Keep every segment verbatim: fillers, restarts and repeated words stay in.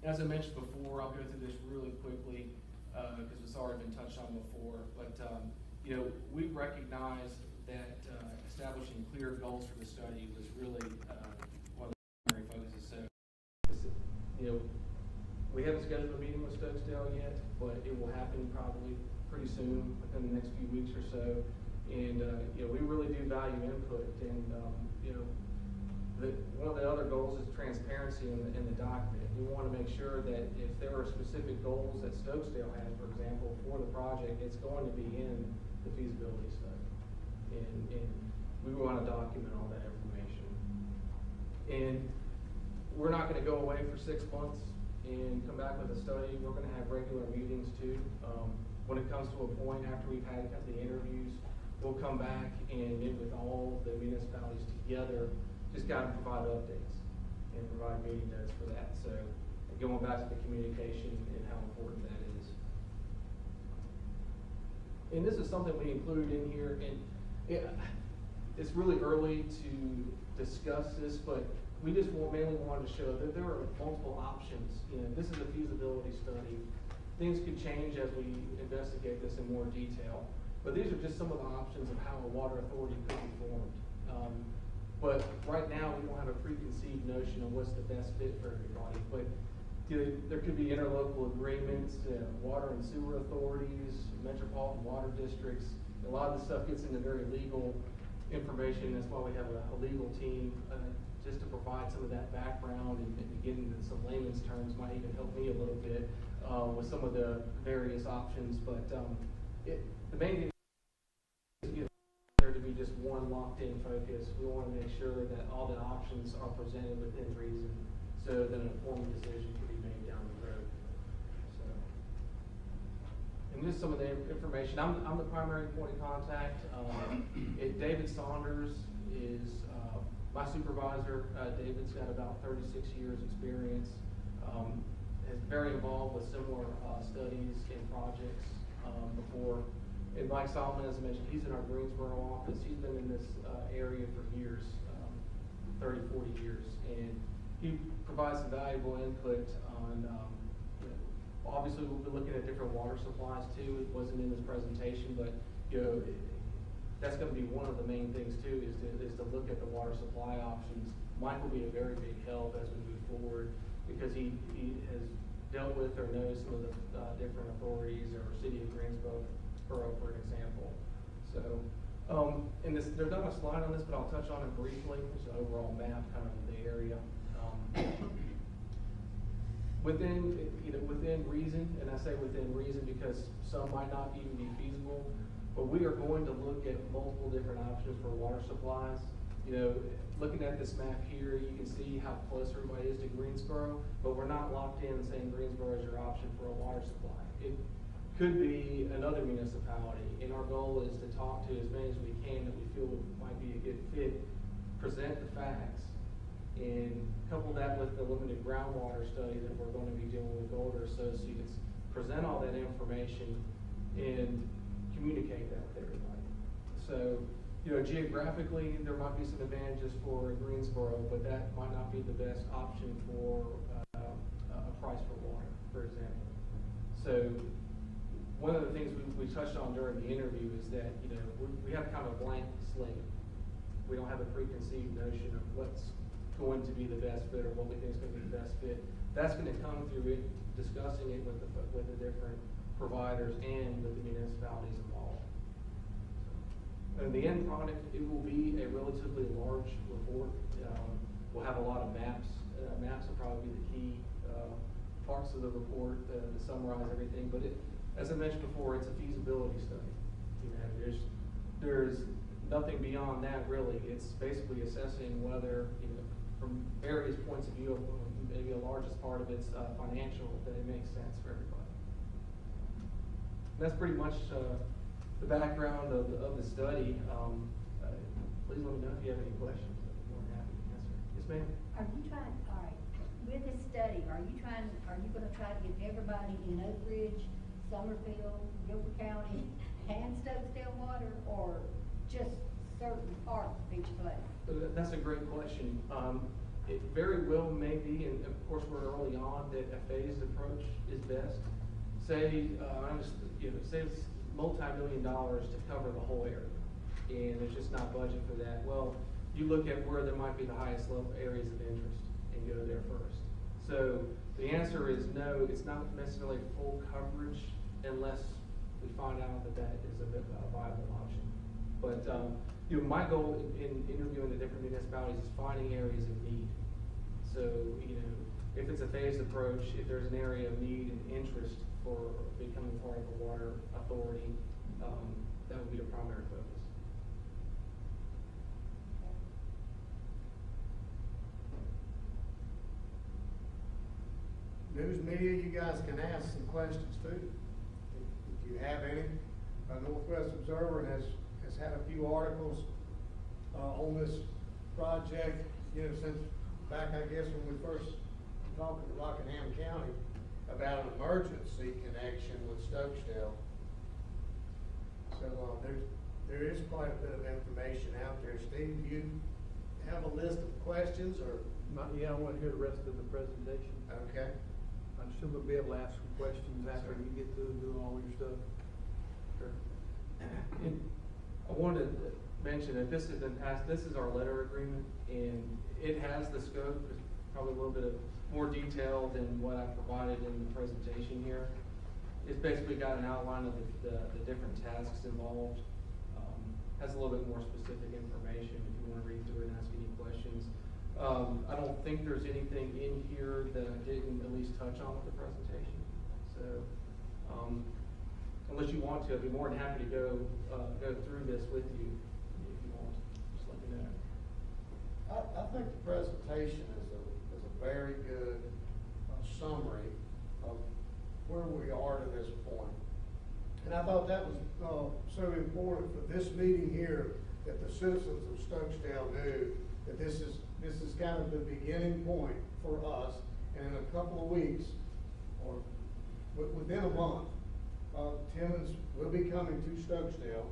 As I mentioned before, I'll go through this really quickly because uh, it's already been touched on before. But um, you know, we recognized that uh, establishing clear goals for the study was really uh, one of the primary focuses. So, you know, we haven't scheduled a meeting with Stokesdale yet, but it will happen probably pretty soon, within the next few weeks or so. And uh, you know, we really do value input, and um, you know, the, one of the other goals is transparency in the, in the document. We want to make sure that if there are specific goals that Stokesdale has, for example, for the project, it's going to be in the feasibility study, and, and we want to document all that information. And we're not going to go away for six months and come back with a study. We're going to have regular meetings too. Um, when it comes to a point after we've had the interviews, we'll come back and meet with all the municipalities together, just kind of provide updates and provide meeting notes for that. So going back to the communication and how important that is. And this is something we included in here, and it, it's really early to discuss this, but we just mainly wanted to show that there are multiple options. You know, this is a feasibility study. Things could change as we investigate this in more detail, but these are just some of the options of how a water authority could be formed. Um, but right now, we don't have a preconceived notion of what's the best fit for everybody. But you know, there could be interlocal agreements, uh, water and sewer authorities, metropolitan water districts. A lot of this stuff gets into very legal information. That's why we have a, a legal team, uh, just to provide some of that background and, and to get into some layman's terms might even help me a little bit uh, with some of the various options. But um, it, the main thing is you know, there to be just one locked-in focus. We want to make sure that all the options are presented within reason, so that an informed decision can be made down the road. So, and this is some of the information. I'm, I'm the primary point of contact. Um, it, David Saunders is uh, my supervisor. Uh, David's got about thirty-six years experience. Um, is very involved with similar uh, studies and projects um, before. And Mike Solomon, as I mentioned, he's in our Greensboro office. He's been in this uh, area for years, um, thirty, forty years. And he provides some valuable input on, um, you know, obviously we'll be looking at different water supplies too. It wasn't in this presentation, but you know, it, that's going to be one of the main things too, is to, is to look at the water supply options. Mike will be a very big help as we move forward because he, he has dealt with or knows some of the uh, different authorities or City of Greensboro, for example. So, um, and this, there's not a slide on this, but I'll touch on it briefly. There's an overall map kind of of the area. Um, within, you know, within reason, and I say within reason because some might not even be feasible, but we are going to look at multiple different options for water supplies. You know, looking at this map here, you can see how close everybody is to Greensboro, but we're not locked in and saying Greensboro is your option for a water supply. It could be another municipality, and our goal is to talk to as many as we can that we feel might be a good fit, present the facts, and couple that with the limited groundwater study that we're going to be doing with Golder Associates, present all that information, and communicate that with everybody. So, you know, geographically, there might be some advantages for Greensboro, but that might not be the best option for uh, a price for water, for example. So, one of the things we, we touched on during the interview is that, you know, we, we have kind of a blank slate. We don't have a preconceived notion of what's going to be the best fit or what we think is going to be the best fit. That's going to come through it, discussing it with the, with the different providers and with the municipalities involved. And the end product, it will be a relatively large report. Um, we'll have a lot of maps. Uh, maps will probably be the key uh, parts of the report uh, to summarize everything, but it, as I mentioned before, it's a feasibility study. You know, there's there's nothing beyond that really. It's basically assessing whether, you know, from various points of view, maybe the largest part of it's uh, financial, that it makes sense for everybody. And that's pretty much uh, the background of the, of the study. Um, uh, please let me know if you have any questions. I'd be more than happy to answer. Yes, ma'am. Are you trying? All right. With this study, are you trying? Are you going to try to get everybody in Oak Ridge, Summerfield, Gilbert County, and Stokesdale water, or just certain parts of each place? That's a great question. Um, it very well may be, and of course, we're early on, that a phased approach is best. Say, uh, I'm just, you know, say it's multi-million dollars to cover the whole area, and there's just not budget for that. Well, you look at where there might be the highest level areas of interest and go there first. So the answer is no, it's not necessarily full coverage unless we find out that that is a, bit, a viable option. But um, you know, my goal in, in interviewing the different municipalities is finding areas of need. So you know, if it's a phased approach, if there's an area of need and interest for becoming part of a water authority, um, that would be the primary focus. News media, you guys can ask some questions too, if, if you have any. Uh, Northwest Observer has, has had a few articles uh, on this project, you know, since back, I guess, when we first talked to Rockingham County about an emergency connection with Stokesdale. So uh, there's, there is quite a bit of information out there. Steve, do you have a list of questions or? Not, yeah, I want to hear the rest of the presentation. Okay. I'm sure we'll be able to ask some questions after you get through doing all your stuff. Sure. And I wanted to mention that this is in past, this is our letter agreement, and it has the scope, it's probably a little bit of more detail than what I provided in the presentation here. It's basically got an outline of the, the, the different tasks involved. Um, has a little bit more specific information if you want to read through it and ask any questions. Um, I don't think there's anything in here that I didn't at least touch on with the presentation. So, um, unless you want to, I'd be more than happy to go uh, go through this with you if you want. Just let me know. I, I think the presentation is a, is a very good uh, summary of where we are to this point. And I thought that was uh, so important for this meeting here, that the citizens of Stokesdale knew that this is this is kind of the beginning point for us. And in a couple of weeks, or w within a month, uh, Timmons will be coming to Stokesdale.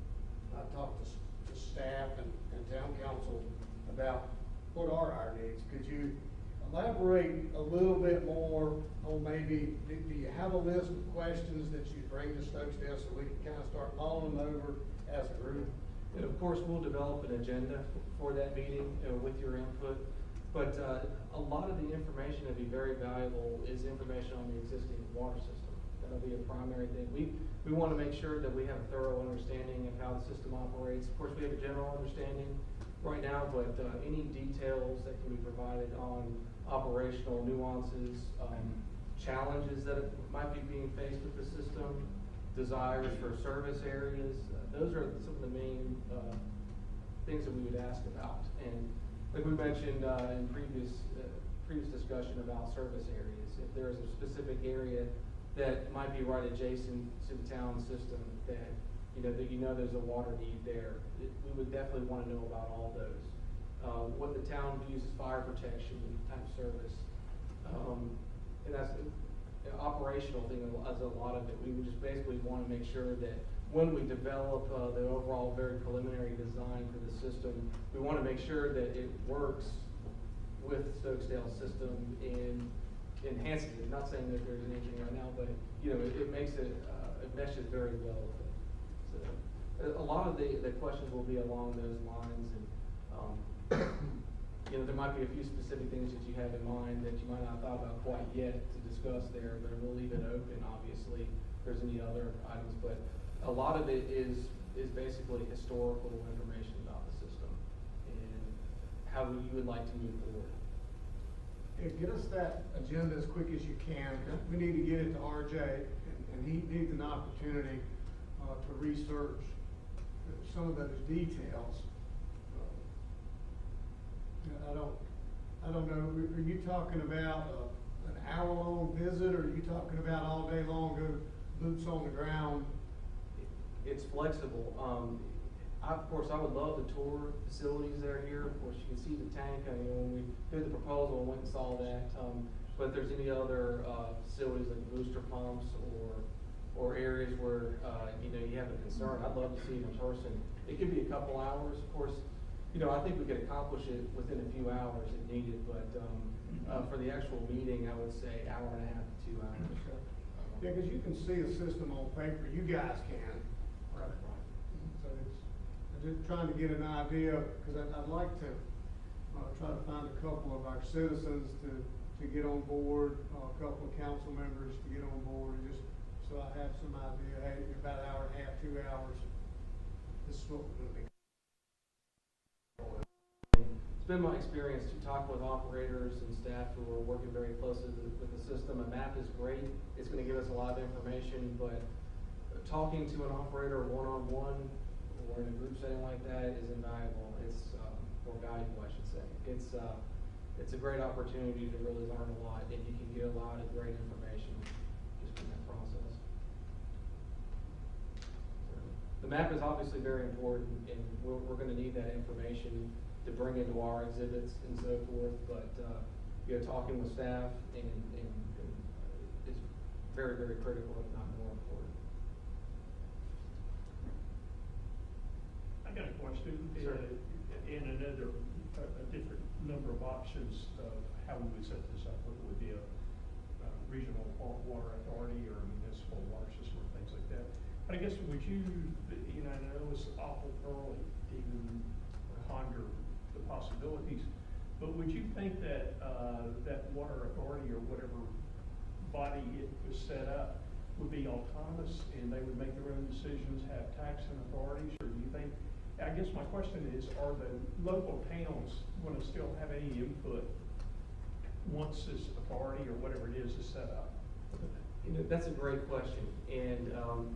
I talked to, to staff and, and town council about what are our needs. Could you elaborate a little bit more on maybe, do, do you have a list of questions that you bring to Stokesdale so we can kind of start mulling them over as a group? And of course, we'll develop an agenda for that meeting uh, with your input. But uh, a lot of the information that'd be very valuable is information on the existing water system. That'll be a primary thing. We we want to make sure that we have a thorough understanding of how the system operates. Of course, we have a general understanding right now, but uh, any details that can be provided on operational nuances, um, challenges that might be being faced with the system, desires for service areas, uh, those are some of the main uh, things that we would ask about. And like we mentioned uh, in previous uh, previous discussion about service areas, if there's a specific area that might be right adjacent to the town system that you know that you know there's a water need there, it, we would definitely want to know about all those. Uh, what the town views as fire protection type service, um, and that's an operational thing as a lot of it. We would just basically want to make sure that when we develop uh, the overall very preliminary design for the system, we want to make sure that it works with Stokesdale's system and enhances it. Not saying that there's anything right now, but you know, it, it makes it, uh, it meshes very well with it. So a lot of the, the questions will be along those lines, and um, you know, there might be a few specific things that you have in mind that you might not have thought about quite yet to discuss there, but we'll leave it open, obviously, if there's any other items. But a lot of it is is basically historical information about the system and how you would like to move forward. Yeah, get us that agenda as quick as you can. We need to get it to R J, and, and he needs an opportunity uh, to research some of those details. Uh, I don't, I don't know. Are you talking about uh, an hour-long visit, or are you talking about all day long, go boots on the ground? It's flexible. Um, I, of course, I would love to tour facilities that are here. Of course, you can see the tank. I mean, when we did the proposal, I went and saw that. Um, but if there's any other uh, facilities like booster pumps or or areas where uh, you know you have a concern, I'd love to see it in person. It could be a couple hours. Of course, you know, I think we could accomplish it within a few hours if needed, but, um, uh, for the actual meeting, I would say hour and a half to two hours. Yeah, because you can see a system on paper, you guys can. Right. So it's, I'm just trying to get an idea, because I'd, I'd like to, uh, try to find a couple of our citizens to, to get on board, uh, a couple of council members to get on board, just so I have some idea, hey, in about an hour and a half, two hours, this is what we're gonna be. It's been my experience to talk with operators and staff who are working very closely with, with the system. A map is great. It's gonna give us a lot of information, but talking to an operator one-on-one or in a group setting like that is invaluable. It's, um, or valuable, I should say. It's, uh, it's a great opportunity to really learn a lot, and you can get a lot of great information just from that process. The map is obviously very important, and we're, we're gonna need that information to bring into our exhibits and so forth, but, uh, you know, talking with staff and, and, and uh, is very, very critical, if not more important. I got a question. Sure. Uh, And another, a, a different number of options of how we would set this up, whether it would be a, uh regional wa- water authority or a municipal water system or things like that. But I guess, would you, you know, I know it's awful early to even ponder the possibilities, but would you think that, uh, that water authority or whatever body it was set up would be autonomous and they would make their own decisions, have taxing authorities, or do you think, I guess my question is, are the local towns gonna still have any input once this authority or whatever it is is set up? You know, that's a great question, and, um,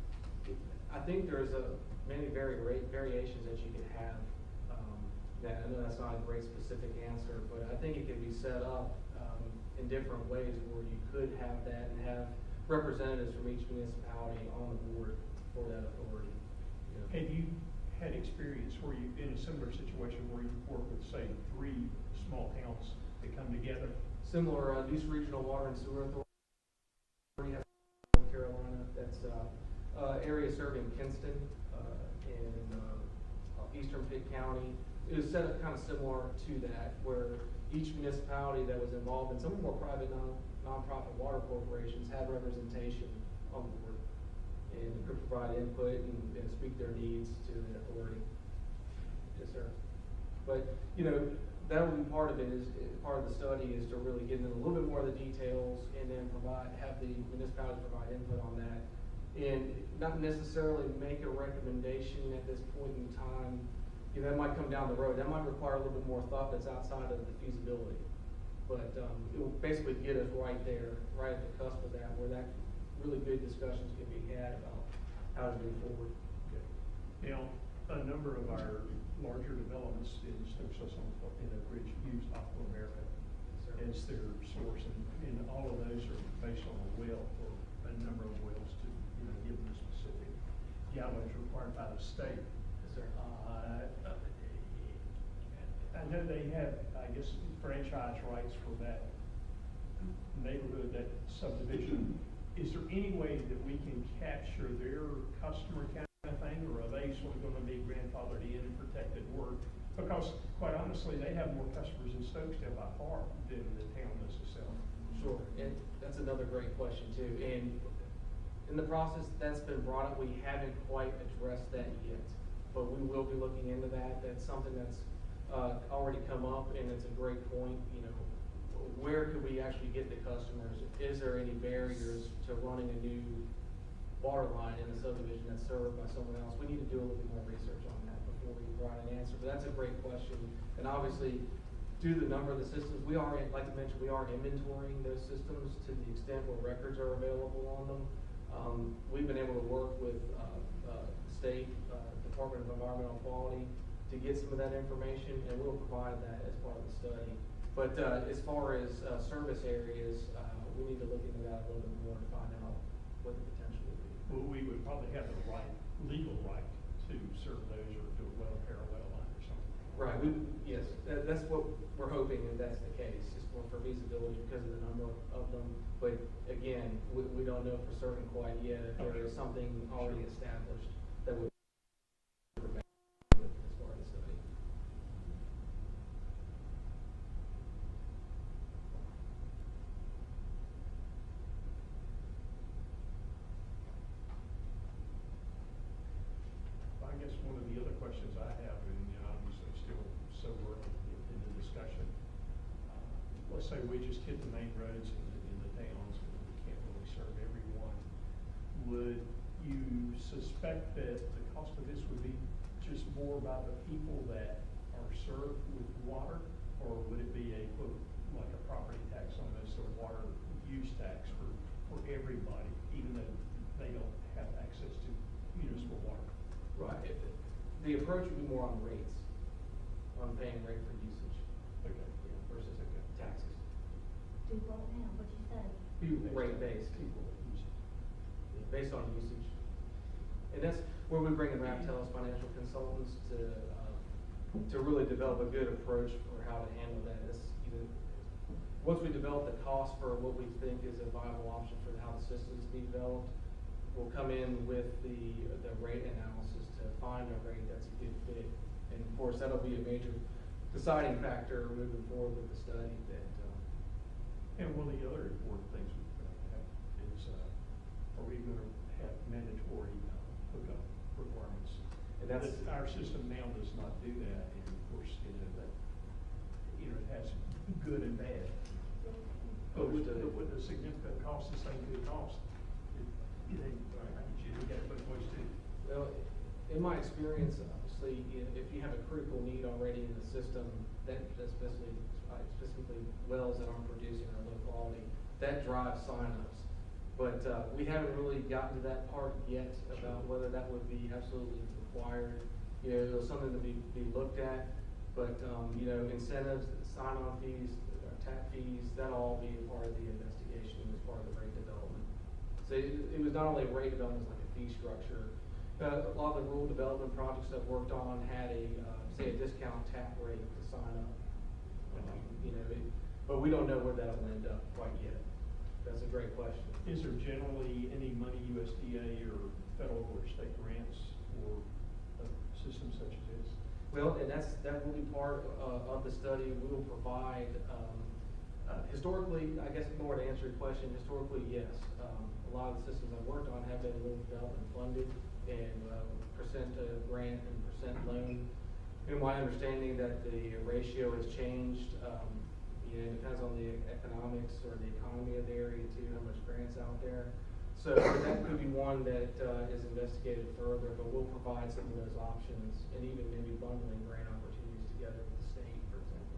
I think there's a, many vari- variations that you can have. Um, that, I know that's not a great specific answer, but I think it can be set up, um, in different ways where you could have that and have representatives from each municipality on the board for that authority. You know. Have you had experience where you, in a similar situation where you work with, say, three small towns that come together? Similar, uh, Deuce Regional Water and Sewer Authority, North Carolina, that's, uh, uh, area serving Kinston, uh, and, uh, Eastern Pitt County. It was set up kind of similar to that, where each municipality that was involved, and some more private non, nonprofit water corporations had representation on the board and could provide input and, and speak their needs to the authority. Yes, sir. But, you know, that would be part of it, is, is part of the study is to really get into a little bit more of the details and then provide, have the municipality provide input on that. And not necessarily make a recommendation at this point in time. You know, that might come down the road. That might require a little bit more thought that's outside of the feasibility. But, um, it will basically get us right there, right at the cusp of that, where that really good discussions can be had about how to move forward. Okay. Now, a number of our larger developments in Stokes in Oak Ridge use Aqua America Yes, sir. as their source, and, and all of those are based on a well or a number of wells to, you know, give them a specific gallons required by the state. Yes, sir. Uh, I know they have, I guess, franchise rights for that neighborhood, that subdivision. Is there any way that we can capture their customer kind of thing, or are they sort of gonna be grandfathered in and protected word? Because quite honestly, they have more customers in Stokesdale by far than the town necessarily. Sure, and that's another great question too. And in the process that's been brought up, we haven't quite addressed that yet, but we will be looking into that. That's something that's uh, already come up, and it's a great point. You know, where could we actually get the customers? Is there any barriers to running a new water line in a subdivision that's served by someone else? We need to do a little bit more research on that before we provide an answer. But that's a great question, and obviously, due to the number of the systems, we are, like I mentioned, we are inventorying those systems to the extent where records are available on them. Um, we've been able to work with uh, uh, state uh, Department of Environmental Quality to get some of that information, and we'll provide that as part of the study. But uh, as far as uh, service areas, uh, we need to look into that a little bit more to find out what the potential would be. Well, we would probably have the right, legal right to serve those or do a well parallel line or something. Right, we, yes, that, that's what we're hoping, that that's the case, is for, for feasibility because of the number of them. But again, we, we don't know for certain quite yet if there is something already established that would remain as part of the study. say we just hit the main roads in the, in the towns, and we can't really serve everyone. Would you suspect that the cost of this would be just more about the people that are served with water? Or would it be a, quote, like a property tax on this, or water use tax for, for everybody, even though they don't have access to municipal water? Right, If the- the approach would be more on rates, on paying rate for usage, Okay. you know, versus taxes. Do what now, what'd you say? Be rate based, People that use it. based on usage. And that's where we bring in Raptellus Financial Consultants to, uh, to really develop a good approach for how to handle that. It's, you know, once we develop the cost for what we think is a viable option for how the system's being developed, we'll come in with the, the rate analysis to find a rate that's a good fit. And of course, that'll be a major deciding factor moving forward with the study that, um, And one of the other important things we're gonna have is, uh, are we gonna have mandatory uh, hookup requirements? And that's- That Our system now does not do that, and of course, you know, that, you know, it has good and bad. But with the, with the significant cost, the same good cost, it, it ain't, I get you, you gotta put both too. well, in my experience, obviously, i- if you have a critical need already in the system, that, that's specifically, uh, specifically wells that aren't producing or low quality, that drives signups. But, uh, we haven't really gotten to that part yet about whether that would be absolutely required. You know, it's something to be, be looked at, but, um, you know, incentives, sign-on fees, uh, tap fees, that'll all be a part of the investigation as part of the rate development. So it, it was not only rate development, it was like a fee structure. Uh, a lot of the rural development projects I've worked on had a, uh, say, a discount tap rate to sign up. Um, you know, it, but we don't know where that'll end up quite yet. That's a great question. Is there generally any money U S D A or federal or state grants for a system such as this? Well, and that's, that will be part, uh, of the study. We will provide, um, uh, historically, I guess more to answer your question, historically, yes. Um, a lot of the systems I've worked on have been rural development funded and, uh, percent uh, grant and percent loan. In my understanding that the ratio has changed, um, you know, it depends on the economics or the economy of the area too, how much grants out there. So that could be one that, uh, is investigated further, but we'll provide some of those options and even maybe bundling grant opportunities together with the state, for example.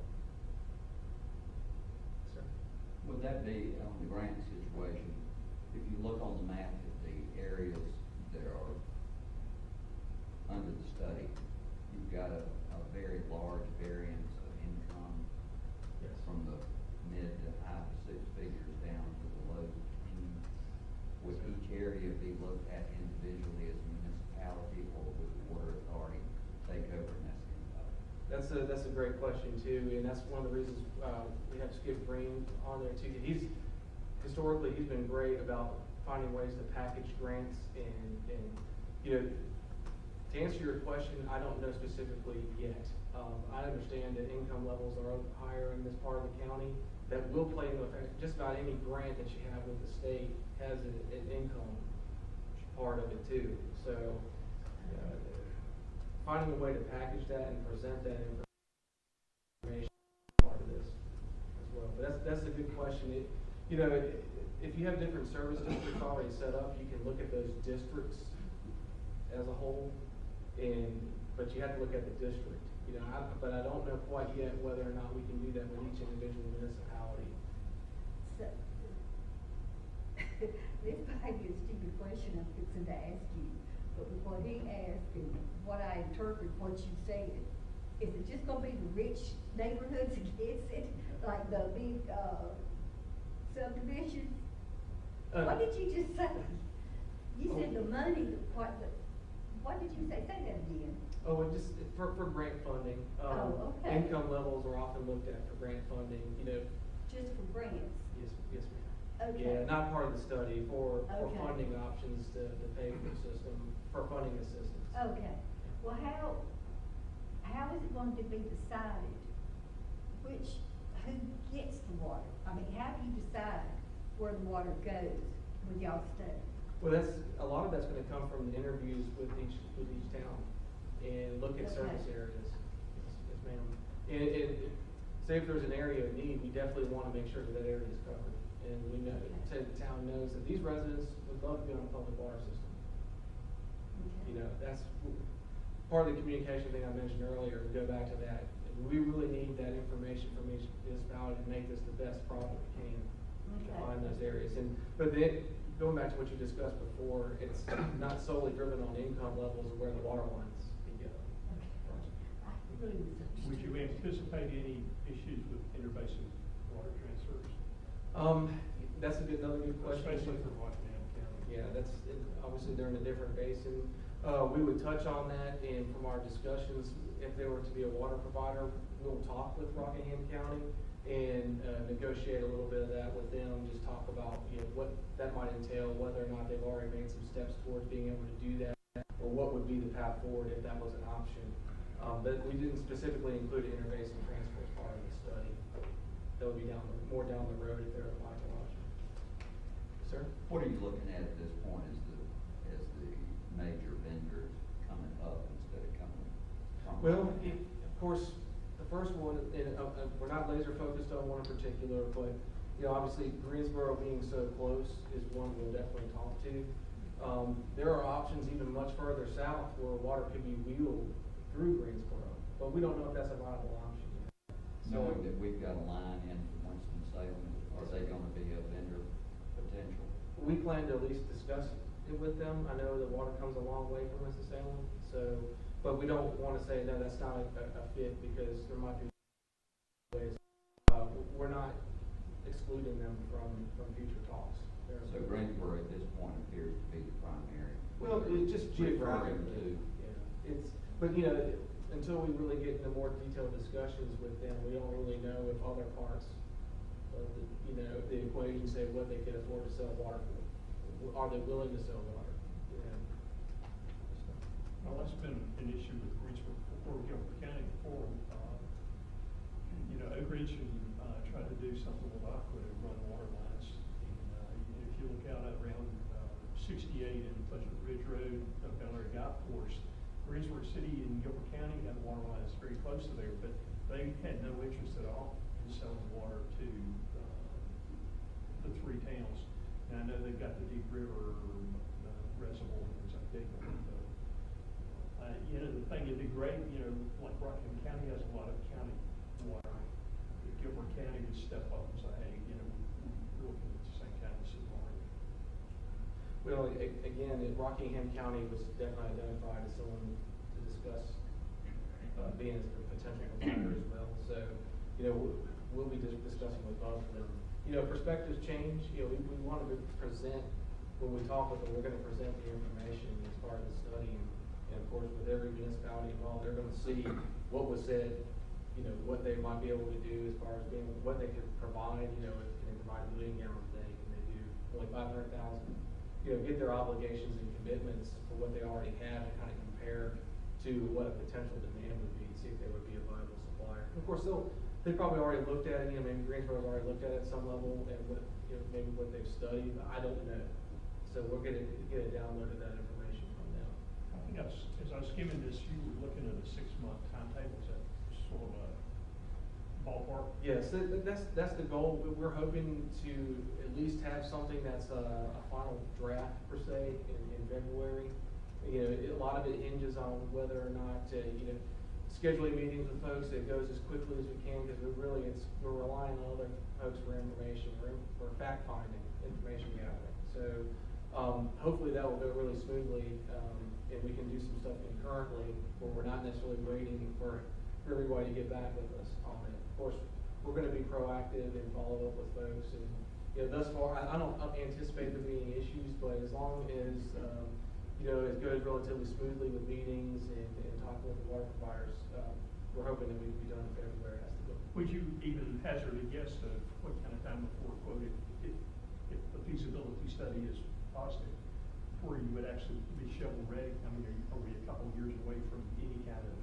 Sir? Would that be on the grant situation, if you look on the map at the areas that are under the study, you've got a, a very large variance of income Yes. from the mid to high six figures down to the low teens. Would each area be looked at individually as a municipality, or would the water authority take over and that's the entire? That's a, that's a great question too, and that's one of the reasons, uh, we have Skip Green on there too. He's, historically, he's been great about finding ways to package grants and, and, you know, to answer your question, I don't know specifically yet. Um, I understand that income levels are higher in this part of the county. That will play into effect. Just about any grant that you have with the state has a, an income part of it too. So, uh, finding a way to package that and present that information is part of this as well. But that's, that's a good question. It, you know, it, if you have different service districts already set up, you can look at those districts as a whole, and, but you have to look at the district. You know, I, but I don't know quite yet whether or not we can do that with each individual municipality. So, this might be a stupid question I'm fixing to ask you, but with what he asked and what I interpret what you said, is it just gonna be the rich neighborhoods against it, like the big, uh, subdivisions? Uh, What did you just say? You said the money, what, the, what did you say? Say that again. Oh, and just for, for grant funding, um, Oh, okay. income levels are often looked at for grant funding, you know. Just for grants? Yes, yes, ma'am. Okay. Yeah, not part of the study, for, for Okay. funding options to, to pay for the system, for funding assistance. Okay, well, how, how is it going to be decided which, who gets the water? I mean, how do you decide where the water goes with y'all study? Well, that's, a lot of that's gonna come from the interviews with each, with each town, and look at Okay. service areas. Yes, yes, ma'am. And, and, say if there's an area of need, we definitely wanna make sure that that area is covered. And we know, say the town knows that these residents would love to be on a public water system. Okay. You know, that's part of the communication thing I mentioned earlier, to go back to that. We really need that information from each municipality to make this the best product we can to Okay. find those areas. And, but then, going back to what you discussed before, it's not solely driven on income levels of where the water lines can go. Okay. I really misunderstood. Would you anticipate any issues with interbasin water transfers? Um, that's a good, another good question. Especially for Rockingham County? Yeah, that's, it- obviously they're in a different basin. Uh, we would touch on that, and from our discussions, if there were to be a water provider, we'll talk with Rockingham County and, uh, negotiate a little bit of that with them, just talk about, you know, what that might entail, whether or not they've already made some steps towards being able to do that, or what would be the path forward if that was an option. Um, but we didn't specifically include an interbasin transfer as part of the study. That would be down, the- more down the road if they're a viable option. Sir? What are you looking at at this point as the, as the major vendors coming up instead of coming from? Well, it- of course, the first one, and, uh, uh, we're not laser focused on one in particular, but, you know, obviously Greensboro being so close is one we'll definitely talk to. Um, there are options even much further south where water could be wheeled through Greensboro, but we don't know if that's a viable option yet. So, Knowing that we've got a line in from Winston-Salem, are they gonna be a vendor potential? we plan to at least discuss it with them. I know that water comes a long way from Winston-Salem, so, but we don't wanna say, no, that's not a, a fit, because there might be ways. Uh, we're not excluding them from, from future talks. They're- So Greensboro at this point appears to be the primary. Well, it's just Referring geographically. to. Yeah, it's, but you know, until we really get into more detailed discussions with them, we don't really know if other parts of the, you know, the equation, say what they can afford to sell water for. Are they willing to sell water? You know, so. Well, that's been an issue with Greensboro, or Gilbert County before. Uh, You know, Oak Ridge and, uh, tried to do something with Aqua to run water lines. And, uh, if you look out around, uh, sixty-eight and Pleasant Ridge Road, up down there at Golf Course, Greensboro City and Gilbert County had water lines very close to there, but they had no interest at all in selling water to, uh, the three towns. And I know they've got the Deep River, uh, reservoir, which I think, uh, uh, you know, the thing, it'd be great, you know, like Rockingham County has a lot of county water. If Gilbert County would step up and say, hey, you know, we're looking at the same kind of scenario. Well, a- again, it- Rockingham County was definitely identified as someone to discuss, uh, being a potential provider as well. So, you know, we'll, we'll be dis- discussing with both of them. You know, perspectives change, you know, we, we wanted to present, when we talk with them, we're gonna present the information as part of the study. And, and of course, with every municipality involved, they're gonna see what was said, you know, what they might be able to do as far as being, what they could provide, you know, can they provide a million gallons a day, can they do only five hundred thousand? You know, get their obligations and commitments for what they already have and kind of compare to what a potential demand would be, to see if they would be a viable supplier. And of course, they'll, they probably already looked at it, you know, maybe Greensboro's already looked at it at some level, and what, you know, maybe what they've studied, I don't know. So we're gonna get a download of that information from them. I think I was, as I was skimming this, you were looking at a six-month timetable, is that sort of a ballpark? Yes, that, that- that's, that's the goal. We- We're hoping to at least have something that's a, a final draft per se in, in February. You know, it- a lot of it hinges on whether or not, uh, you know, scheduling meetings with folks, it goes as quickly as we can, because we really, it's, we're relying on other folks for information, for, for fact-finding, information gathering. So, um, hopefully that will go really smoothly, um, and we can do some stuff concurrently, where we're not necessarily waiting for, for everybody to get back with us on it. Of course, we're gonna be proactive and follow up with folks, and, you know, thus far, I, I don't anticipate there being any issues, but as long as, um, you know, it goes relatively smoothly with meetings and, and talking with the water providers, um, we're hoping that we can be done in February as to go. Would you even hazard a guess of what kind of time before, quote, if, if, if the feasibility study is positive, before you would actually be shovel ready? I mean, are, you, are we a couple of years away from any kind of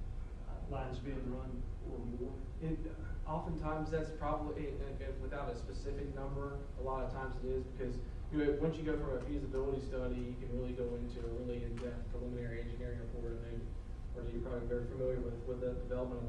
uh, lines being run or more? It, oftentimes that's probably, uh, uh, without a specific number, a lot of times it is, because, you know, once you go from a feasibility study, you can really go into a really in-depth preliminary engineering report, and they, or you're probably very familiar with, with the development of that.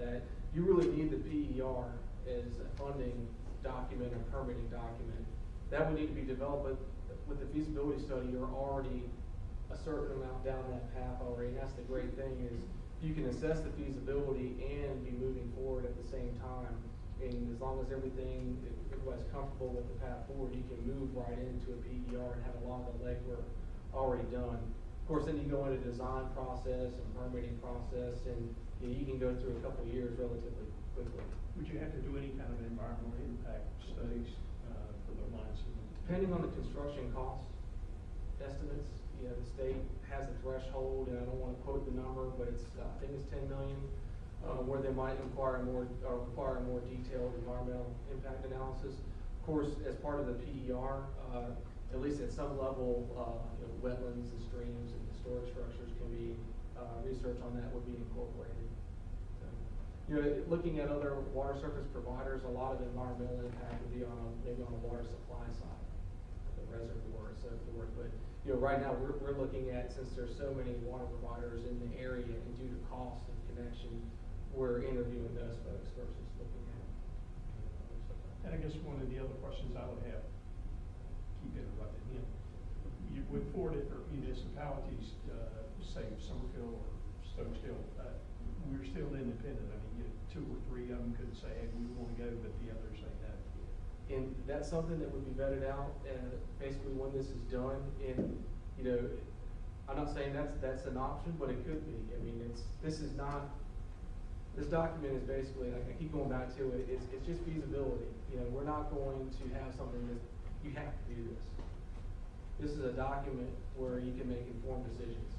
you really need the P E R as a funding document, a permitting document. That would need to be developed, but with the feasibility study, you're already a certain amount down that path already. And that's the great thing is you can assess the feasibility and be moving forward at the same time. And as long as everything, everybody's comfortable with the path forward, you can move right into a P E R and have a lot of the legwork already done. Of course, then you go into design process and permitting process, and you know, you can go through a couple of years relatively quickly. Would you have to do any kind of environmental impact studies, uh, for the line system? Depending on the construction cost estimates, you know, the state has a threshold, and I don't wanna quote the number, but it's, uh, I think it's ten million, uh, where they might require more, or require a more detailed environmental impact analysis. Of course, as part of the P E R, uh, at least at some level, uh, you know, wetlands and streams and historic structures can be, uh, research on that would be incorporated. So, you know, looking at other water surface providers, a lot of environmental impact would be on, a- maybe on the water supply side, the reservoir, so forth. But, you know, right now, we're, we're looking at, since there's so many water providers in the area and due to cost and connection, we're interviewing those folks versus looking at, you know, other stuff like that. And I guess one of the other questions I would have, keep interrupting him, you would for it for municipalities, uh, say Summerville or Stokesdale, uh, we're still independent. I mean, you know, two or three of them could say, hey, we want to go, but the others say no. And that's something that would be vetted out, and basically when this is done, and, you know, I'm not saying that's, that's an option, but it could be. I mean, it's, this is not, this document is basically, like I keep going back to it, it's, it's just feasibility. You know, we're not going to have something that, you have to do this. This is a document where you can make informed decisions.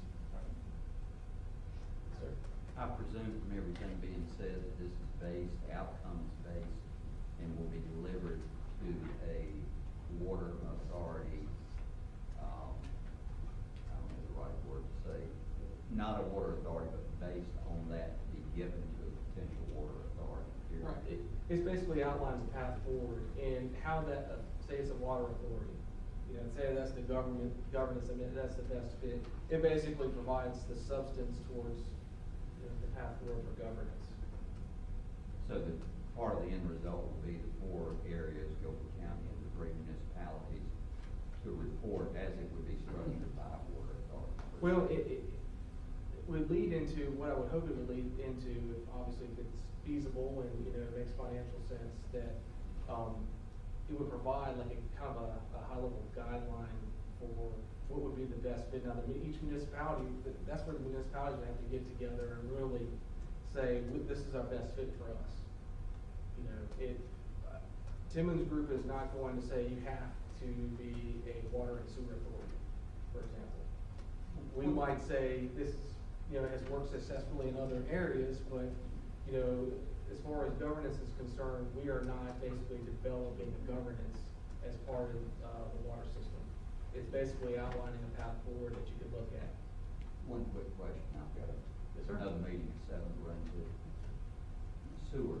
Sir? I presume from everything being said that this is based, outcomes based, and will be delivered to a water authority, um, I don't know the right word to say, not a water authority, but based on that to be given to a potential water authority. period. Right, it, it basically outlines a path forward and how that, uh, say it's a water authority. You know, say that's the government, governance, I mean, that's the best fit. It basically provides the substance towards, you know, the path forward for governance. So that part of the end result will be the four areas, Gilbert County and the three municipalities, to report as it would be structured by a water authority. Well, it, it it would lead into, what I would hope it would lead into, if obviously if it's feasible and, you know, makes financial sense, that, um, it would provide like a kind of a, a high level guideline for what would be the best fit. Now, the, each municipality, that's where the municipalities would have to get together and really say, this is our best fit for us. You know, it, uh, Timmons Group is not going to say you have to be a water and sewer authority, for example. We might say this, you know, has worked successfully in other areas, but, you know, as far as governance is concerned, we are not basically developing the governance as part of, uh, the water system. It's basically outlining a path forward that you could look at. One quick question, I've got a, Yes, sir. another meeting at seven to run to. Sewer.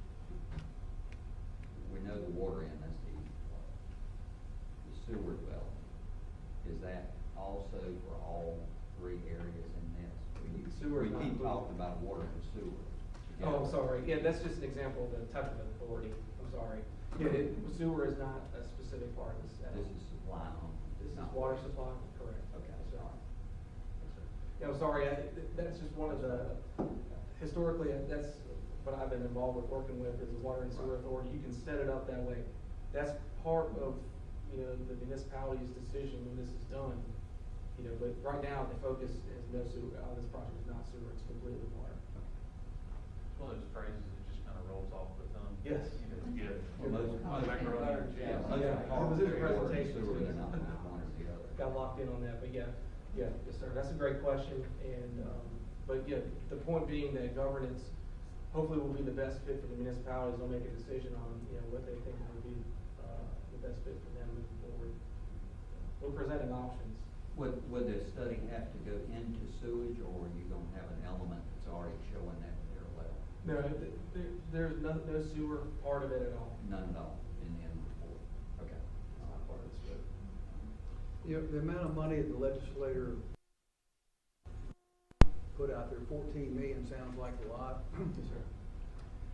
We know the water end, that's the easy part. The sewer development, is that also for all three areas in this? We- Sewer is We not keep included. talking about water and sewer. Oh, I'm together. sorry, yeah, that's just an example of the type of authority, I'm sorry. Yeah, it, sewer is not a specific part of this. uh, This is supply only. This is not water supply, correct. Okay, Yes, sir. sorry. Yes, sir. Yeah, I'm sorry, I, th- that's just one of the, historically, uh, that's what I've been involved with, working with, is the water and sewer authority. You can set it up that way. That's part of, you know, the municipality's decision when this is done. You know, but right now, the focus is no sewer, uh, this project is not sewer, it's completely water. It's one of those phrases that just kind of rolls off the tongue. Yes. You know, you get it. Well, most- Most macaroni and Yeah, cheese. most Yeah, of the it was in the water and presentation, sewer too. is not one or the other. Got locked in on that, but yeah, yeah, yes, sir, that's a great question, and, um, but yeah, the point being that governance hopefully will be the best fit for the municipalities. They'll make a decision on, you know, what they think would be, uh, the best fit for them moving forward. We're presenting options. Would, would the study have to go into sewage, or are you gonna have an element that's already showing that parallel? No, th- there, there's no, no sewer part of it at all. None at all in the end report? Okay. It's not part of the scope. You know, the amount of money that the legislator put out there, fourteen million sounds like a lot. Yes, sir.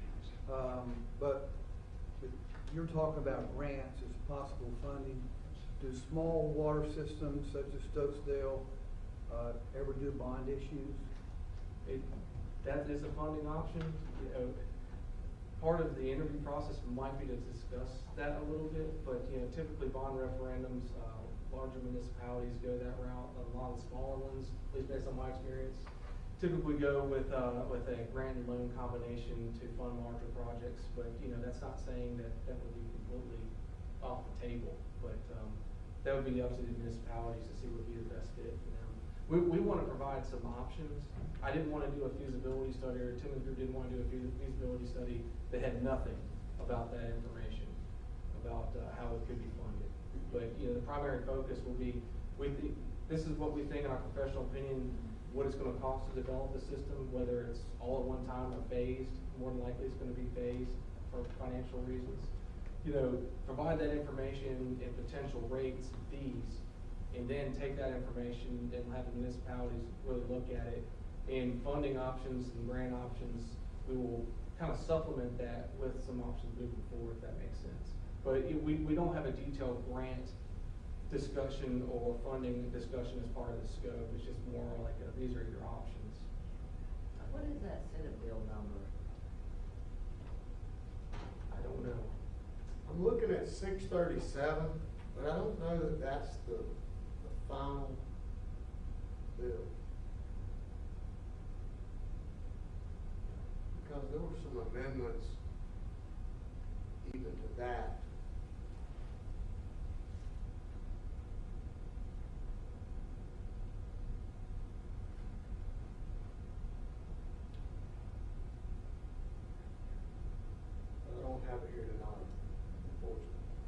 Um, but, but you're talking about grants as possible funding. Do small water systems such as Stokesdale, uh, ever do bond issues? It, that is a funding option, you know, part of the interview process might be to discuss that a little bit, but, you know, typically bond referendums, uh, larger municipalities go that route, a lot of the smaller ones, at least based on my experience, typically go with, uh, with a grant and loan combination to fund larger projects, but, you know, that's not saying that that would be completely off the table, but, um, that would be up to the municipalities to see what would be the best fit for them. We, we wanna provide some options. I didn't wanna do a feasibility study, or Tim and Drew didn't wanna do a feasi- feasibility study that had nothing about that information, about, uh, how it could be funded. But, you know, the primary focus will be, we think, this is what we think in our professional opinion, what it's gonna cost to develop the system, whether it's all at one time or phased. More than likely it's gonna be phased for financial reasons. You know, provide that information and potential rates and fees, and then take that information and have the municipalities really look at it. And funding options and grant options, we will kind of supplement that with some options moving forward, if that makes sense. But it, we, we don't have a detailed grant discussion or funding discussion as part of the scope. It's just more like, a, these are your options. What is that Senate bill number? I don't know. I'm looking at six thirty-seven, but I don't know that that's the, the final bill. Because there were some amendments even to that. I don't have it here tonight, unfortunately.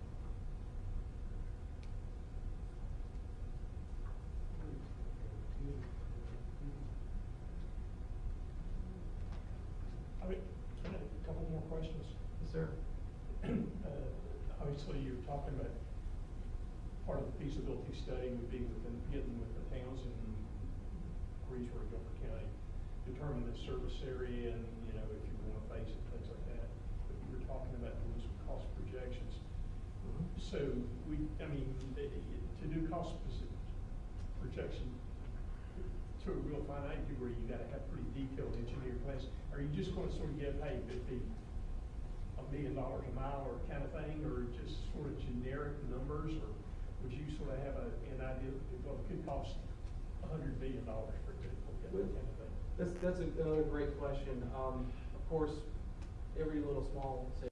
I mean, can I have a couple more questions? Yes, sir. Uh, Obviously, you're talking about, part of the feasibility study would be within, getting with the towns in Reeves or Gilbert County, determine the service area and, you know, if you want to face it, things like that. But you were talking about doing some cost projections. So we, I mean, eh, to do cost speci- projection to a real finite degree, you gotta have pretty detailed engineering plans. Are you just gonna sort of give, hey, it'd be a million dollars a mile or kind of thing, or just sort of generic numbers, or would you sort of have a, an idea that well, it could cost a hundred million dollars for example, that kind of thing? That's, that's a- another great question. Um, of course, every little small, say,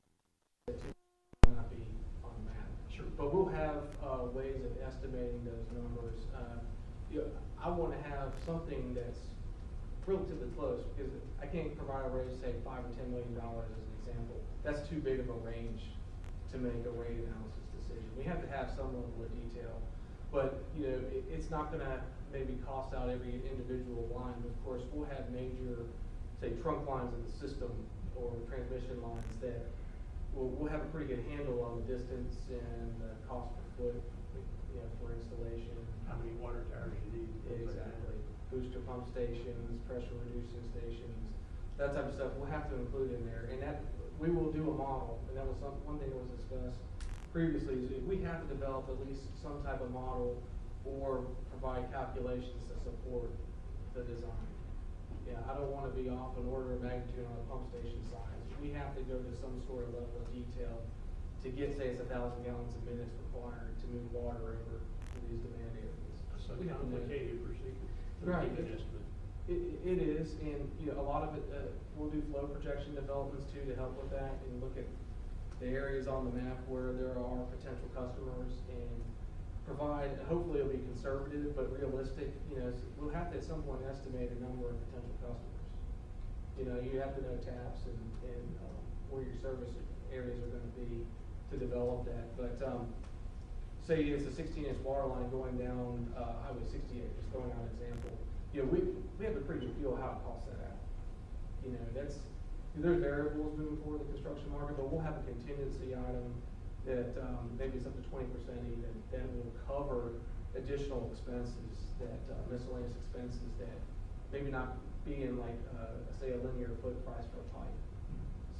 may not be on the map. Sure. But we'll have, uh, ways of estimating those numbers. Uh, you know, I wanna have something that's relatively close, because I can't provide a range, say, five or ten million dollars as an example. That's too big of a range to make a rate analysis decision. We have to have some level of detail, but, you know, it, it's not gonna maybe cost out every individual line, but of course, we'll have major, say, trunk lines in the system, or transmission lines that we'll, we'll have a pretty good handle on the distance and the cost per foot, you know, for installation. How many water towers you need? things like that. Exactly. Booster pump stations, pressure reducing stations, that type of stuff, we'll have to include in there. And that, we will do a model, and that was some, one thing that was discussed previously, is if we have to develop at least some type of model or provide calculations to support the design. Yeah, I don't wanna be off an order of magnitude on a pump station size. We have to go to some sort of level of detail to get, say, it's a thousand gallons a minute required to move water over to these demand areas. So We have to do it. complicated procedure. Right. Give an estimate. It, it is, and, you know, a lot of it, uh, we'll do flow projection developments too to help with that, and look at the areas on the map where there are potential customers, and provide, hopefully it'll be conservative but realistic, you know, s- we'll have to at some point estimate a number of potential customers. You know, you have to know taps and, and, um, where your service areas are gonna be to develop that, but, um, say it's a sixteen inch water line going down, uh, Highway sixty-eight, just throwing out an example. You know, we, we have a pretty good feel how it costs that out. You know, that's, there's variables moving forward in the construction market, but we'll have a contingency item that, um, maybe it's up to twenty percent even, that will cover additional expenses, that, uh, miscellaneous expenses that maybe not be in like, uh, say a linear foot price per pipe.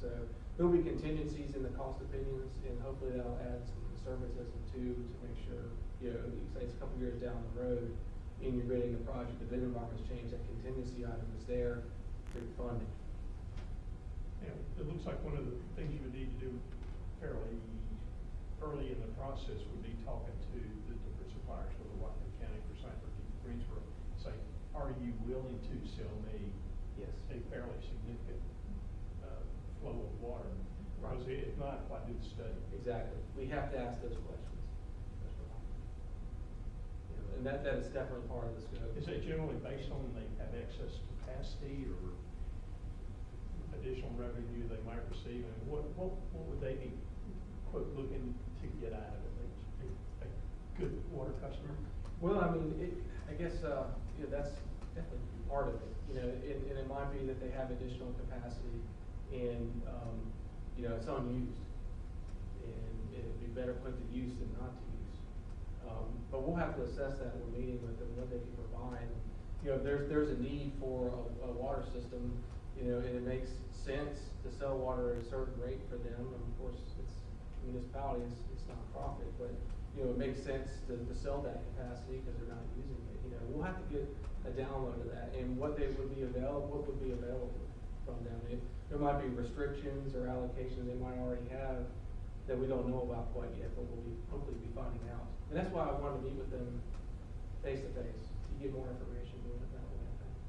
So there'll be contingencies in the cost opinions, and hopefully that'll add some conservatism too, to make sure, you know, you say it's a couple years down the road, and you're bidding a project, the bid environment's changed, that contingency item is there through funding. Yeah, it looks like one of the things you would need to do fairly early in the process would be talking to the different suppliers, whether Whatcom County, for Sanford, Greensboro, say, are you willing to sell me Yes. a fairly significant, uh, flow of water? Because Right. if not, why do the study? Exactly. We have to ask those questions. That's right. You know, and that, that is definitely part of the scope. Is it generally based on they have excess capacity or additional revenue they might receive? And what, what, what would they be, quote, looking to get out of it? A, a good water customer? Well, I mean, it, I guess, uh, you know, that's definitely part of it, you know, and, and it might be that they have additional capacity and, um, you know, it's unused. And it'd be better put to use than not to use. Um, but we'll have to assess that when we're meeting with them, what they can provide. You know, there's, there's a need for a, a water system, you know, and it makes sense to sell water at a certain rate for them. And of course, it's municipality, it's, it's not profit, but, you know, it makes sense to, to sell that capacity because they're not using it. You know, we'll have to get a download of that and what they would be available, what would be available from them. It, there might be restrictions or allocations they might already have that we don't know about quite yet, but we'll be, hopefully be finding out. And that's why I wanted to meet with them face to face, to get more information doing it that way, I think.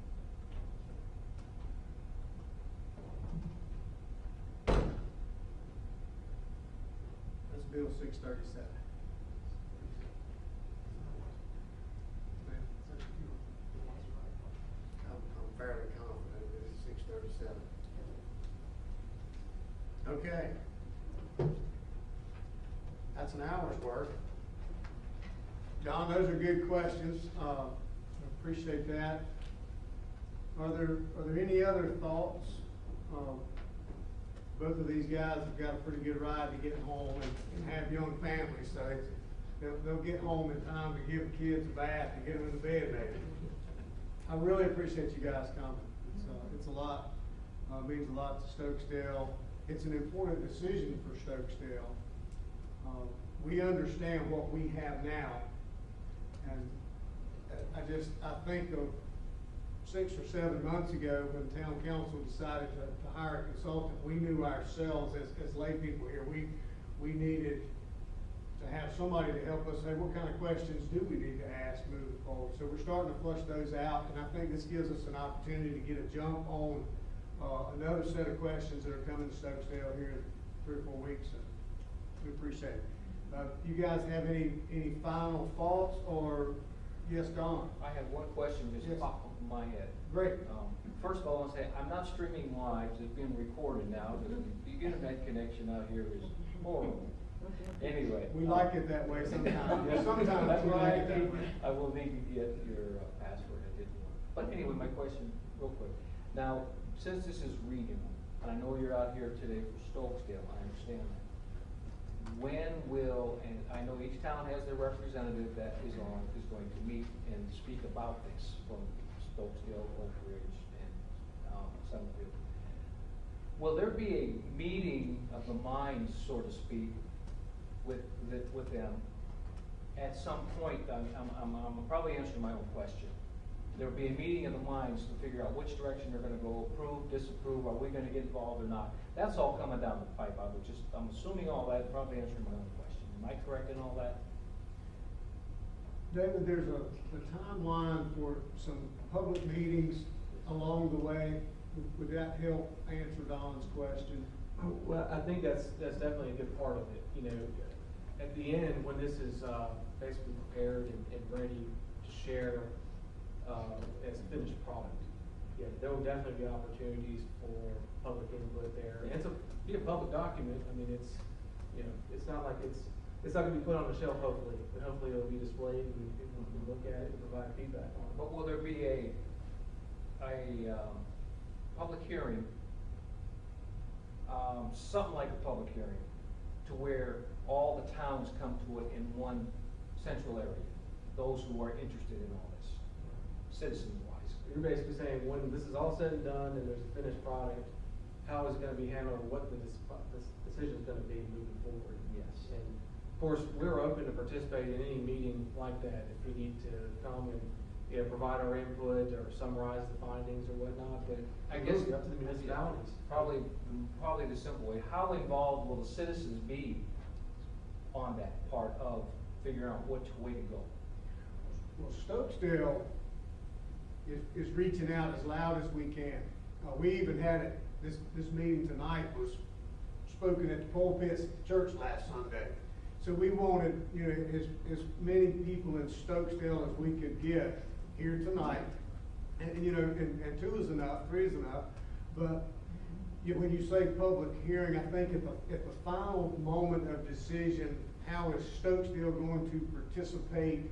That's Bill six thirty-seven. I'm, I'm fairly confident that it's six thirty-seven. Okay. That's an hour's work. John, those are good questions. Uh, I appreciate that. Are there, are there any other thoughts? Um, both of these guys have got a pretty good ride to get home and, and have young families, so it's, they'll, they'll get home in time to give the kids a bath and get them in the bed maybe. I really appreciate you guys coming. It's, uh, it's a lot, uh, means a lot to Stokesdale. It's an important decision for Stokesdale. Uh, we understand what we have now, and I just, I think of six or seven months ago when town council decided to, to hire a consultant, we knew ourselves as, as lay people here, we, we needed to have somebody to help us say, what kind of questions do we need to ask moving forward? So we're starting to flush those out, and I think this gives us an opportunity to get a jump on uh, another set of questions that are coming to Stokesdale here in three or four weeks, and we appreciate it. Uh, you guys have any, any final thoughts, or yes, Don? I have one question just Yes. popped up in my head. Great. Um, First of all, I want to say, I'm not streaming live, it's being recorded now, because the internet connection out here is horrible. Anyway. We like it that way sometimes. Yes, Sometimes that's we why like I it that need- way. I will need to get your uh, password, it didn't work. But anyway, my question, real quick. Now, since this is regional, and I know you're out here today for Stokesdale, I understand that. When will, and I know each town has their representative that is on, is going to meet and speak about this from Stokesdale, Oak Ridge, and, um, Summerfield. Will there be a meeting of the minds, so to speak, with, the, with them? At some point, I'm, I'm, I'm, I'm probably answering my own question. There'll be a meeting of the minds to figure out which direction they're gonna go, approve, disapprove, are we gonna get involved or not? That's all coming down the pipe, I was just, I'm assuming all that, probably answering my own question. Am I correct in all that? David, there's a, a timeline for some public meetings along the way. Would that help answer Don's question? Well, I think that's, that's definitely a good part of it, you know, at the end, when this is, uh, basically prepared and, and ready to share, uh, as a finished product. Yeah, there will definitely be opportunities for public input there, and it's a, be a public document, I mean, it's, you know, it's not like it's, it's not gonna be put on the shelf hopefully, but hopefully it'll be displayed and people can look at it and provide feedback on it. But will there be a, a, um, public hearing, um, something like a public hearing, to where all the towns come to it in one central area, those who are interested in all this, citizen-wise? You're basically saying when this is all said and done and there's a finished product, how is it gonna be handled, or what the, dis- this decision's gonna be moving forward. Yes. And of course, we're open to participate in any meeting like that, if we need to come and, you know, provide our input or summarize the findings or whatnot, but I I guess guess up to the municipalities. Probably, probably the simple way, how involved will the citizens be on that part of figuring out which way to go? Well, Stokesdale is, is reaching out as loud as we can. Uh, we even had it, this, this meeting tonight was spoken at the pulpits at the church last Sunday. So we wanted, you know, as, as many people in Stokesdale as we could get here tonight. And, and, you know, and, and two is enough, three is enough, but you, when you say public hearing, I think at the, at the final moment of decision, how is Stokesdale going to participate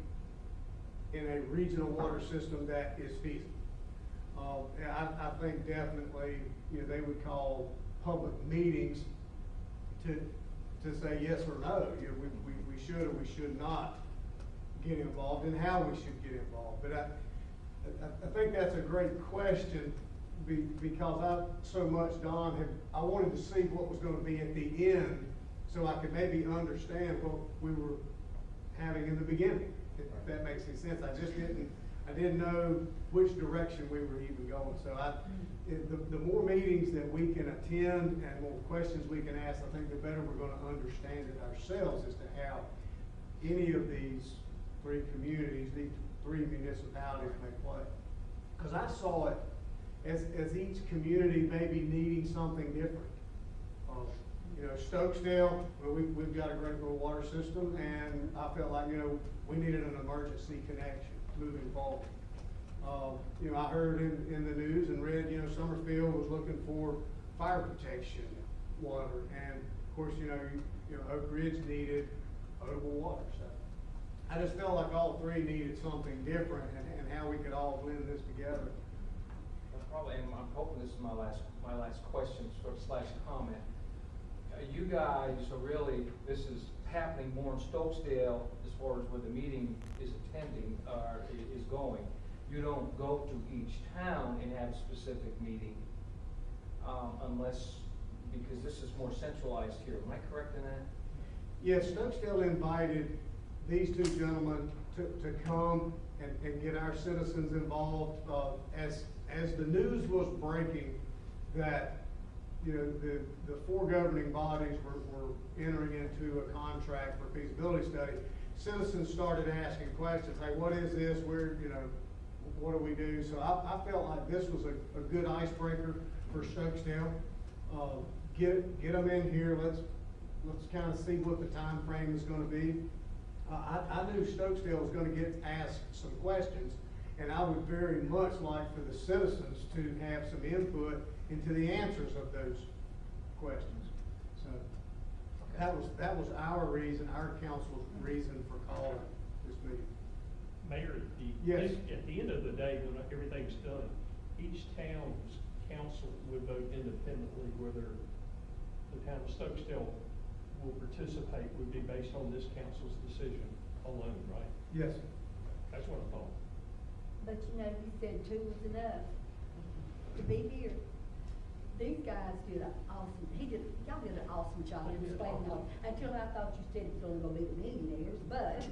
in a regional water system that is feasible? Uh, I, I think definitely, you know, they would call public meetings to, to say yes or no. You know, we, we, we should or we should not get involved, and how we should get involved. But I, I, I think that's a great question, be, because I so much, Don, have, I wanted to see what was going to be at the end, so I could maybe understand what we were having in the beginning, if that makes any sense. I just didn't, I didn't know which direction we were even going. So I, it, the, the more meetings that we can attend and more questions we can ask, I think the better we're going to understand it ourselves as to how any of these three communities, these three municipalities may play. Because I saw it as, as each community maybe needing something different. Um, you know, Stokesdale, well, we, we've got a great little water system, and I felt like, you know, we needed an emergency connection moving forward. Uh, you know, I heard in, in the news and read, you know, Summerfield was looking for fire protection water, and of course, you know, you, you know, Oak Ridge needed potable water. So I just felt like all three needed something different, and, and how we could all blend this together. Well, probably, and I'm hoping this is my last, my last question sort of slash comment. Uh, you guys are really, this is happening more in Stokesdale as far as where the meeting is attending, or i- is going. You don't go to each town and have a specific meeting, um, unless, because this is more centralized here. Am I correct in that? Yes, Stokesdale invited these two gentlemen to, to come and, and get our citizens involved. Uh, as, as the news was breaking that, you know, the, the four governing bodies were, were entering into a contract for feasibility study, citizens started asking questions, hey, what is this, where, you know, what do we do? So I, I felt like this was a, a good icebreaker for Stokesdale. Uh, get, get them in here, let's, let's kind of see what the time frame is gonna be. Uh, I, I knew Stokesdale was gonna get asked some questions, and I would very much like for the citizens to have some input into the answers of those questions. So that was, that was our reason, our council's reason for calling this meeting. Mayor, at the, Yes. at the end of the day, when everything's done, each town's council would vote independently whether the town of Stokesdale will participate would be based on this council's decision alone, right? Yes. That's what I thought. But you know, you said two was enough to be here. These guys did an awesome, he did, y'all did an awesome job in explaining all, until I thought you said it was only gonna be the millionaires, but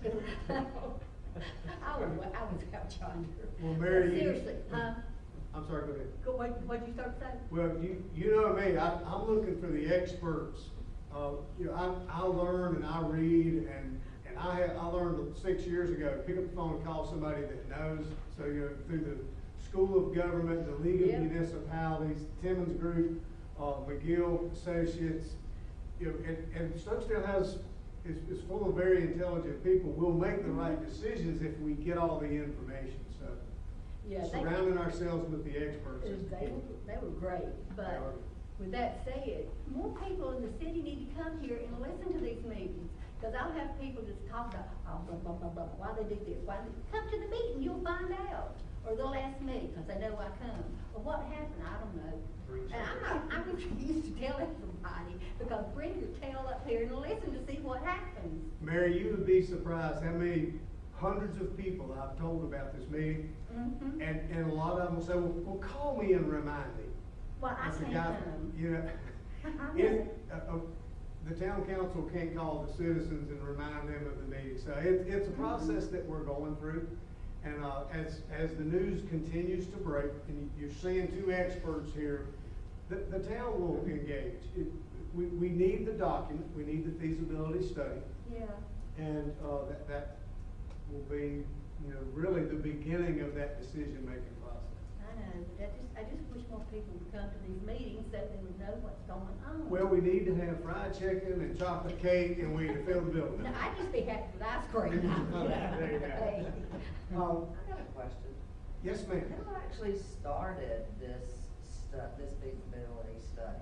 I was, I was out yonder. Well, Mary, But you- seriously, huh? I'm sorry, go ahead. Go, what, what'd you start saying? Well, you, you know me, I, I'm looking for the experts. Uh, you know, I, I learn and I read, and, and I had, I learned six years ago, pick up the phone and call somebody that knows. So, you know, through the School of Government, the League of Yep. Municipalities, Timmons Group, uh, McGill Associates, you know, and, and Stokesdale has, is, is full of very intelligent people. We'll make the right decisions if we get all the information, so. Yeah, they- Surrounding ourselves with the experts. is the They, key. they were great, They but are. with that said, more people in the city need to come here and listen to these meetings. Cause I'll have people just talk about, oh, blah, blah, blah, blah, why they do this, why they, come to the meeting, you'll find out. Or they'll ask me, cause they know I come. Or what happened, I don't know. And I'm not, I refuse to tell everybody, because bring your tail up here and listen to see what happens. Mary, you would be surprised how many hundreds of people I've told about this meeting. Mm-hmm. And, and a lot of them will say, well, well, call me and remind me. Well, I That's the can't guy- come. You know, I it, know. uh, uh, the town council can't call the citizens and remind them of the meeting, so it, it's a process that we're going through. And, uh, as, as the news continues to break, and you're seeing two experts here, the, the town will engage. It, we, we need the document, we need the feasibility study, Yeah. and, uh, that, that will be, you know, really the beginning of that decision-making process. I know, but I just, I just wish more people would come to these meetings so they would know what's going on. Well, we need to have fried chicken and chocolate cake, and we need to fill the building. No, I'd just be happy with ice cream. There you go. Hey. Um, I got a question. yes, ma'am. Who actually started this stu, this feasibility study?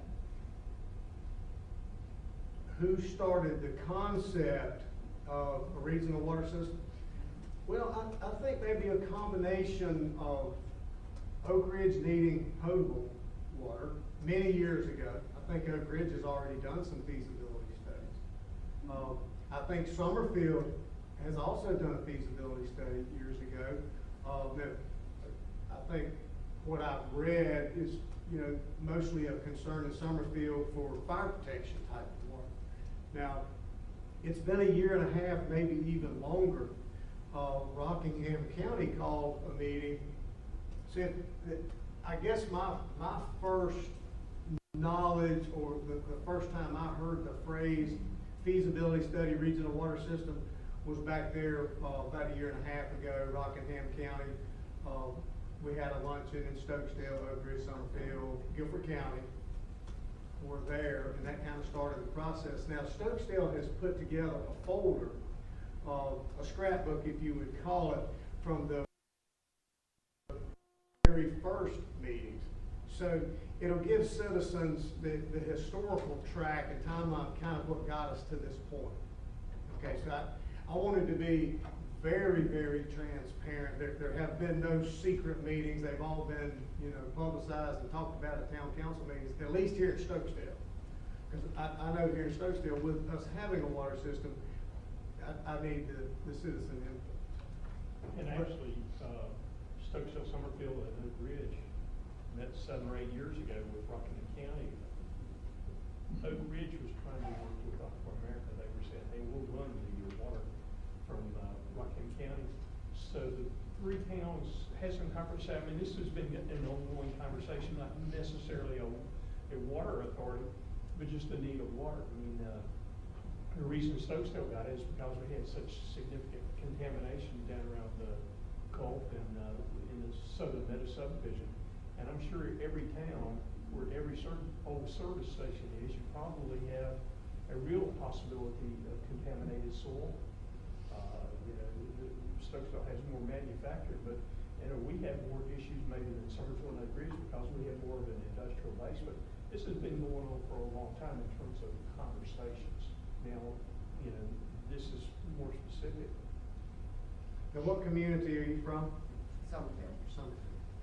Who started the concept of a regional water system? Well, I, I think maybe a combination of Oak Ridge needing potable water many years ago. I think Oak Ridge has already done some feasibility studies. Um, I think Summerfield has also done a feasibility study years ago. Uh, now, I think what I've read is, you know, mostly a concern in Summerfield for fire protection type of water. Now, it's been a year and a half, maybe even longer. Uh, Rockingham County called a meeting, said that, I guess my, my first knowledge, or the, the first time I heard the phrase feasibility study regional water system was back there, uh, about a year and a half ago, Rockingham County. Uh, we had a luncheon in Stokesdale, Oak Ridge, Summerfield, Guilford County were there, and that kind of started the process. Now, Stokesdale has put together a folder, uh, a scrapbook, if you would call it, from the very first meetings. So it'll give citizens the, the historical track and timeline, kind of what got us to this point. Okay, so I, I wanted to be very, very transparent. There, there have been no secret meetings. They've all been, you know, publicized and talked about at town council meetings, at least here in Stokesdale. Because I, I know here in Stokesdale, with us having a water system, I, I need the, the citizen input. And actually, uh, Stokesdale, Summerfield, and Oak Ridge met seven or eight years ago with Rockingham County. Oak Ridge was trying to work with Aqua America. They were saying, hey, we'll run to your water from uh, Rockingham County. So the three towns had some conversation. I mean, this has been an ongoing conversation, not necessarily a, a water authority, but just the need of water. I mean, uh, the reason Stokesdale got it is because we had such significant contamination down around the Gulf and uh, in the southern Meadow subdivision. And I'm sure every town where every certain old service station is, you probably have a real possibility of contaminated soil. Uh, you know, the, the Stokesdale has more manufactured, but you know, we have more issues maybe than Summerfield and Oak Ridge because we have more of an industrial base. But this has been going on for a long time in terms of conversations. Now, you know, this is more specific. Now, what community are you from? Summerfield. Summerfield.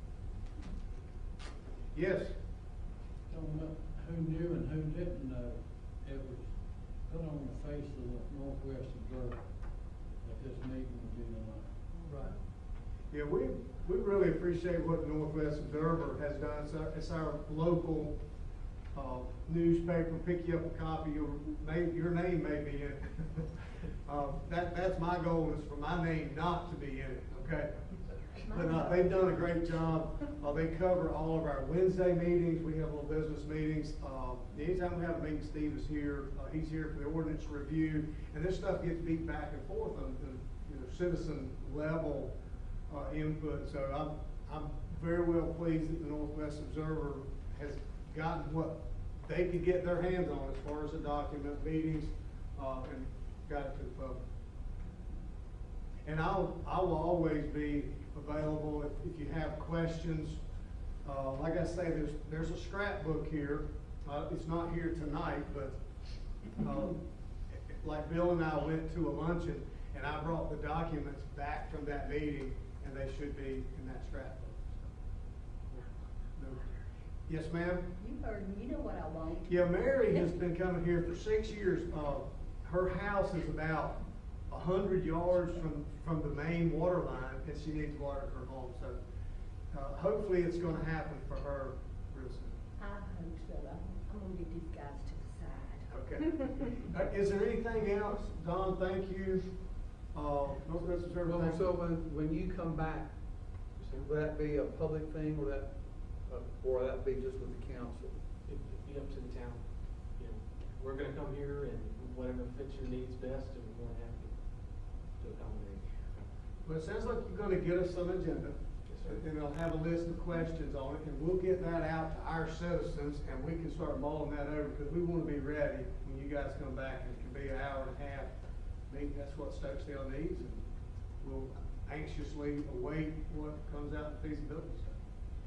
Yes. Don't know who knew and who didn't know. It was put on the face of the Northwest Observer that this meeting would be tonight. Right. Yeah, we, we really appreciate what the Northwest Observer has done. It's our, it's our local, uh, newspaper. Pick you up a copy, your, may, your name may be in it. Uh, that, that's my goal, is for my name not to be in it, okay? But, uh, they've done a great job. Uh, they cover all of our Wednesday meetings. We have little business meetings. Uh, anytime we have a meeting, Steve is here. Uh, he's here for the ordinance review. And this stuff gets beat back and forth on the, you know, citizen level, uh, input. So I'm, I'm very well pleased that the Northwest Observer has gotten what they could get their hands on as far as the document, meetings, uh, and got it to the public. And I'll, I will always be available if, if you have questions. Uh, like I say, there's, there's a scrapbook here. Uh, it's not here tonight, but, um, like Bill and I went to a luncheon, and I brought the documents back from that meeting, and they should be in that scrapbook. No. Yes, ma'am? You heard me, you know what I want. Yeah, Mary has been coming here for six years. Uh, her house is about a hundred yards from, from the main water line, and she needs water at her home. So, uh, hopefully it's gonna happen for her real soon. I hope so. I'm, I'm gonna get these guys to the side. Okay. Uh, Is there anything else? Don, thank you. Uh, no, this is Well, everything. so when, when you come back, will that be a public thing, or that, uh, or will that be just with the council? It'd be up to the town. You know, we're gonna come here and whatever fits your needs best, and we're more than happy to accommodate. Well, it sounds like you're gonna get us some agenda, Yes, sir. and it'll have a list of questions on it, and we'll get that out to our citizens, and we can start mulling that over, because we wanna be ready when you guys come back, and it can be an hour and a half. Maybe that's what Stokesdale needs, and we'll anxiously await what comes out in feasibility study.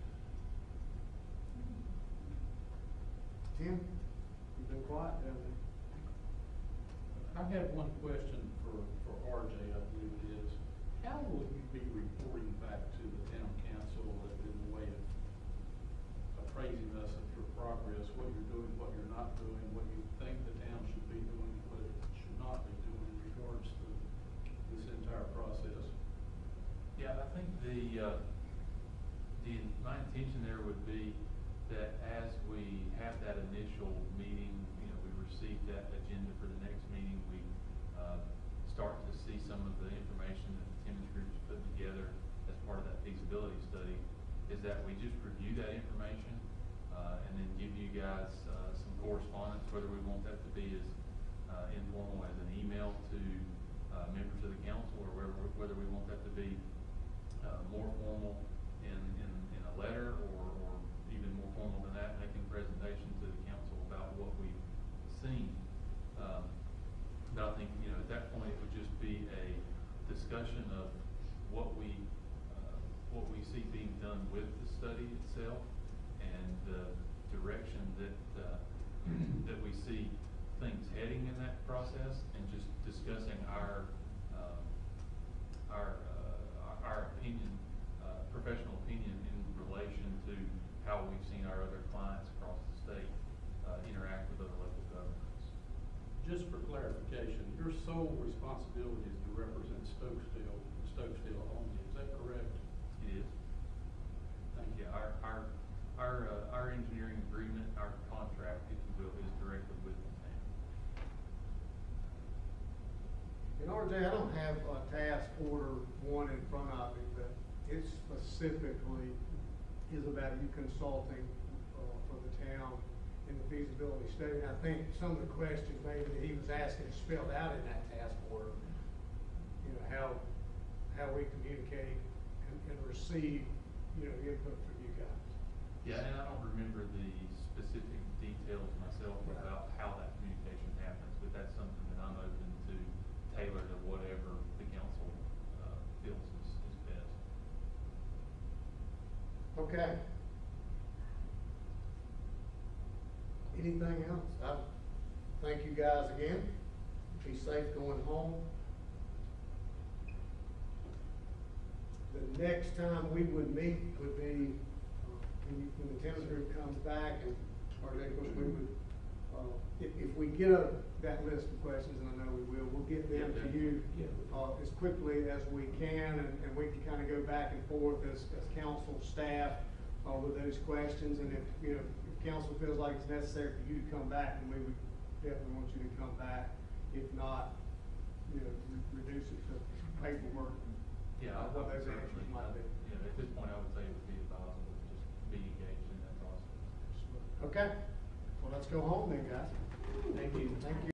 Tim, you've been quiet down there. I have one question for, for R J, I believe it is. How will you be reporting back to the town council in the way of appraising us of your progress, what you're doing, what you're not doing, what you think the town should be doing, what it should not be doing in regards to this entire process? Yeah, I think the, uh, the, my intention there would be that as we have that initial meeting, you know, we receive that agenda for the next meeting, we, uh, start to see some of the information that the Timmons Group's put together as part of that feasibility study, is that we just review that information, uh, and then give you guys, uh, some correspondence, whether we want that to be as, uh, informal as an email to, uh, members of the council, or whether, whether we want that to be, uh, more formal in, in, in a letter, or, or even more formal than that, making a presentation to the council about what we've seen. Um, but I think, you know, at that point, it would just be a discussion of what we, uh, what we see being done with the study itself, and the direction that, uh, that we see things heading in that process, and just discussing our, um, our, uh, our opinion, uh, professional opinion in relation to how we've seen our other clients across the state, uh, interact with other local governments. Just for clarification, your sole responsibility is to represent Stokesdale, Stokesdale only, is that correct? It is. Thank you. Yeah, our, our, our, uh, our engineering agreement, our contract, if you will, is directly with the town. And R J, I don't have a task order one in front of me, but it specifically is about you consulting, uh, for the town in the feasibility study. And I think some of the questions maybe that he was asking is spelled out in that task order. You know, how, how we communicate and, and receive, you know, input from you guys. Yeah, and I don't remember the specific details myself Right. about how that communication happens, but that's something that I'm open to tailor to whatever the council, uh, feels is, is best. Okay. Anything else? I thank you guys again. Be safe going home. The next time we would meet would be, uh, when, you, when the Timmons Group comes back, and, or they, we would, uh, if, if we get a, that list of questions, and I know we will, we'll get them to you, Yeah. uh, as quickly as we can, and, and we can kind of go back and forth as, as council staff, uh, with those questions. And if, you know, if council feels like it's necessary for you to come back, then we would definitely want you to come back. If not, you know, re- reduce it to paperwork. Yeah, I What would those answers certainly, might be. you know, at this point, I would say it would be advisable to just be engaged in that process. Okay, well, let's go home then, guys. Thank you. Thank you.